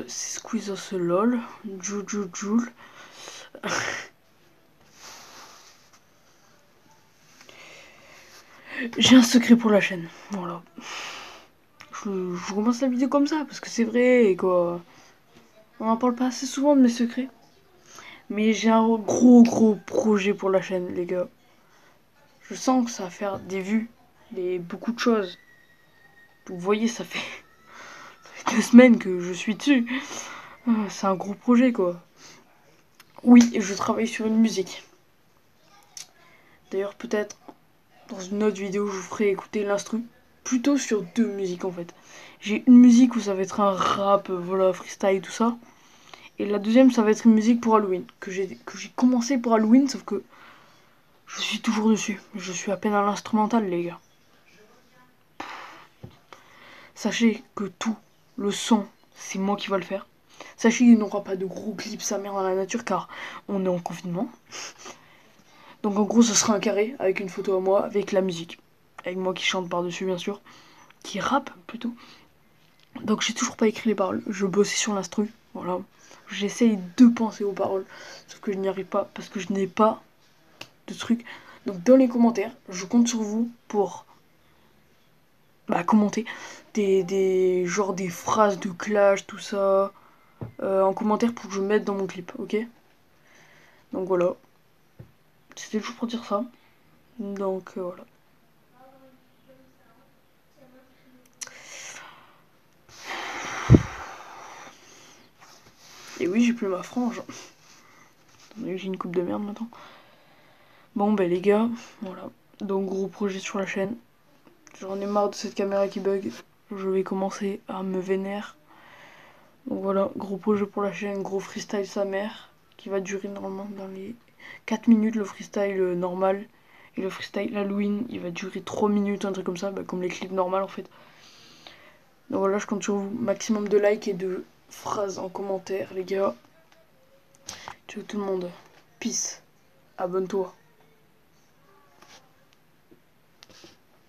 c'est Squeeze ce lol. Joule. J'ai un secret pour la chaîne. Voilà. Je commence la vidéo comme ça parce que c'est vrai et quoi. On en parle pas assez souvent de mes secrets. Mais j'ai un gros projet pour la chaîne, les gars. Je sens que ça va faire des vues, beaucoup de choses. Vous voyez, ça fait 2 semaines que je suis dessus. C'est un gros projet, quoi. Oui, je travaille sur une musique. D'ailleurs, peut-être dans une autre vidéo, je vous ferai écouter l'instru. Plutôt sur 2 musiques, en fait. J'ai une musique où ça va être un rap, voilà, freestyle, tout ça. Et la deuxième, ça va être une musique pour Halloween. Que j'ai commencé pour Halloween, sauf que je suis toujours dessus. Je suis à peine à l'instrumental, les gars. Sachez que tout, le son, c'est moi qui va le faire. Sachez qu'il n'y aura pas de gros clips sa mère dans la nature car on est en confinement. Donc en gros ce sera un carré avec une photo à moi, avec la musique. Avec moi qui chante par-dessus bien sûr. Qui rappe plutôt. Donc j'ai toujours pas écrit les paroles. Je bossais sur l'instru. Voilà. J'essaye de penser aux paroles. Sauf que je n'y arrive pas parce que je n'ai pas de truc. Donc dans les commentaires, je compte sur vous pour commenter des phrases de clash, tout ça. En commentaire pour que je mette dans mon clip, ok? Donc voilà. C'était juste pour dire ça. Donc voilà. Et oui, j'ai plus ma frange. J'ai une coupe de merde maintenant. Bon ben les gars, voilà. Donc gros projet sur la chaîne. J'en ai marre de cette caméra qui bug. Je vais commencer à me vénère. Donc voilà, gros projet pour la chaîne, gros freestyle sa mère. Qui va durer normalement dans les 4 minutes le freestyle normal. Et le freestyle Halloween, il va durer 3 minutes, un truc comme ça, comme les clips normaux en fait. Donc voilà, je compte sur vous. Maximum de likes et de phrases en commentaire, les gars. Ciao tout le monde. Peace. Abonne-toi.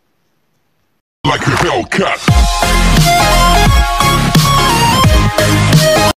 Like a Hellcat.